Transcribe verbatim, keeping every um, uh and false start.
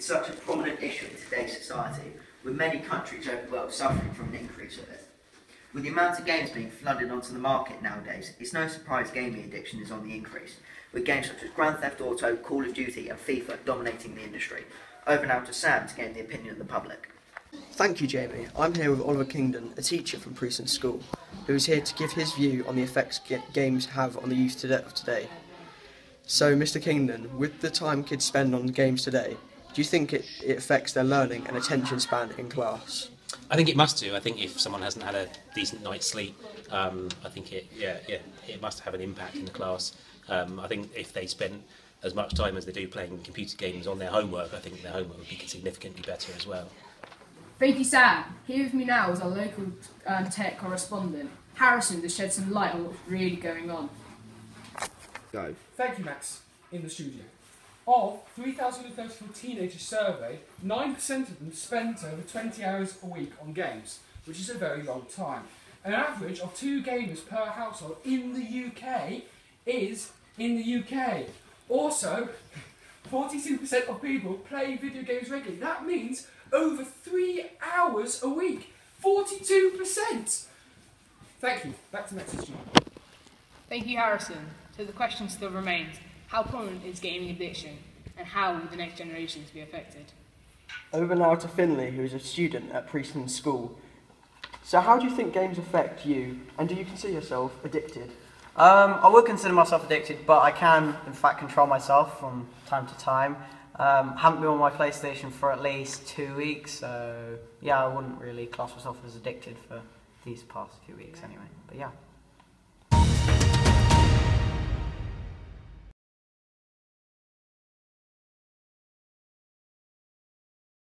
such a prominent issue in today's society, with many countries over the world suffering from an increase of it. With the amount of games being flooded onto the market nowadays, it's no surprise gaming addiction is on the increase, with games such as Grand Theft Auto, Call of Duty and FIFA dominating the industry. Over now to Sam to gain the opinion of the public. Thank you, Jamie. I'm here with Oliver Kingdon, a teacher from Preston School, who is here to give his view on the effects games have on the youth of today. So, Mister Kingdon, with the time kids spend on games today, do you think it, it affects their learning and attention span in class? I think it must do. I think if someone hasn't had a decent night's sleep, um, I think it, yeah, yeah, it must have an impact in the class. Um, I think if they spend as much time as they do playing computer games on their homework, I think their homework would be significantly better as well. Thank you, Sam. Here with me now is our local um, tech correspondent, Harrison, to shed some light on what's really going on. Go. Thank you, Max, in the studio. Of three thousand thirty-four teenagers surveyed, nine percent of them spent over twenty hours a week on games, which is a very long time. An average of two gamers per household in the U K is in the U K. Also, forty-two percent of people play video games regularly. That means over three hours a week. forty-two percent! Thank you. Back to Max studio. Thank you, Harrison. So the question still remains, how prominent is gaming addiction and how will the next generations be affected? Over now to Finley, who is a student at Preston School. So how do you think games affect you, and do you consider yourself addicted? Um, I would consider myself addicted, but I can, in fact, control myself from time to time. Um, haven't been on my PlayStation for at least two weeks, so yeah, I wouldn't really class myself as addicted for these past few weeks anyway, but yeah.